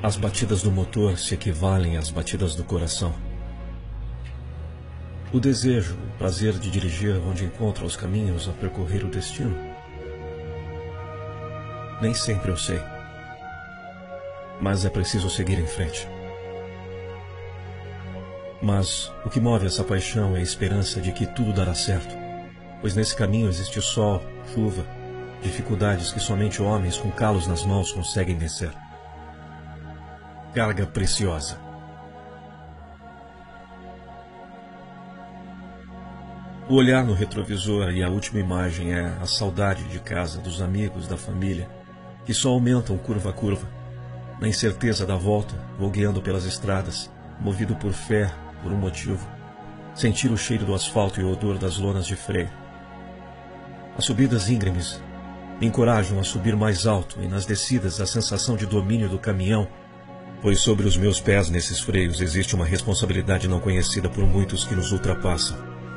As batidas do motor se equivalem às batidas do coração. O desejo, o prazer de dirigir onde encontra os caminhos a percorrer o destino. Nem sempre eu sei. Mas é preciso seguir em frente. Mas o que move essa paixão é a esperança de que tudo dará certo, pois nesse caminho existe sol, chuva, dificuldades que somente homens com calos nas mãos conseguem vencer. Carga preciosa. O olhar no retrovisor e a última imagem é a saudade de casa, dos amigos, da família, que só aumentam curva a curva, na incerteza da volta, vogueando pelas estradas, movido por fé, por um motivo, sentir o cheiro do asfalto e o odor das lonas de freio. As subidas íngremes me encorajam a subir mais alto e nas descidas a sensação de domínio do caminhão, pois sobre os meus pés nesses freios existe uma responsabilidade não conhecida por muitos que nos ultrapassam.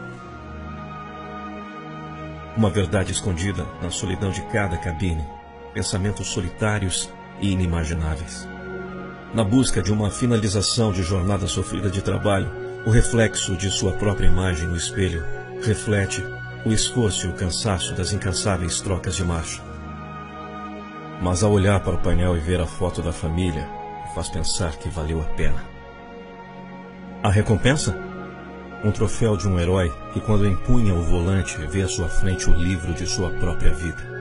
Uma verdade escondida na solidão de cada cabine, pensamentos solitários e inimagináveis. Na busca de uma finalização de jornada sofrida de trabalho, o reflexo de sua própria imagem no espelho reflete o esforço e o cansaço das incansáveis trocas de marcha. Mas ao olhar para o painel e ver a foto da família, faz pensar que valeu a pena. A recompensa? Um troféu de um herói que, quando empunha o volante, vê à sua frente o livro de sua própria vida.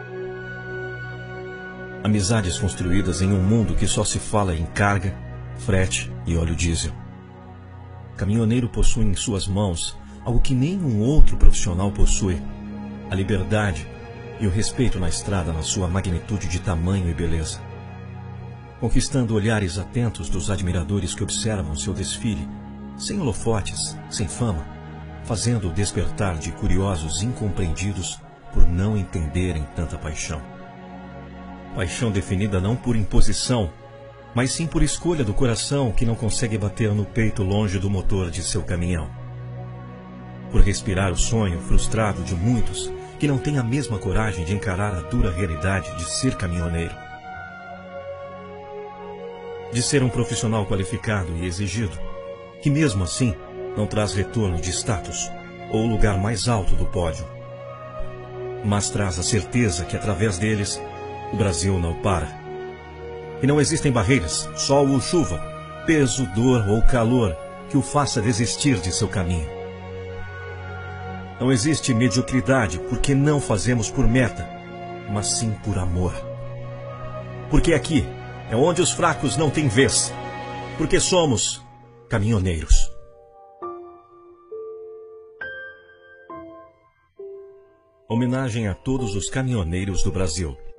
Amizades construídas em um mundo que só se fala em carga, frete e óleo diesel. Caminhoneiro possui em suas mãos algo que nenhum outro profissional possui: a liberdade e o respeito na estrada na sua magnitude de tamanho e beleza. Conquistando olhares atentos dos admiradores que observam seu desfile, sem holofotes, sem fama, fazendo o despertar de curiosos incompreendidos por não entenderem tanta paixão. Paixão definida não por imposição, mas sim por escolha do coração que não consegue bater no peito longe do motor de seu caminhão. Por respirar o sonho frustrado de muitos que não têm a mesma coragem de encarar a dura realidade de ser caminhoneiro. De ser um profissional qualificado e exigido, que mesmo assim não traz retorno de status ou lugar mais alto do pódio, mas traz a certeza que através deles o Brasil não para. E não existem barreiras, sol ou chuva, peso, dor ou calor que o faça desistir de seu caminho. Não existe mediocridade porque não fazemos por meta, mas sim por amor. Porque aqui é onde os fracos não têm vez, porque somos caminhoneiros. Homenagem a todos os caminhoneiros do Brasil.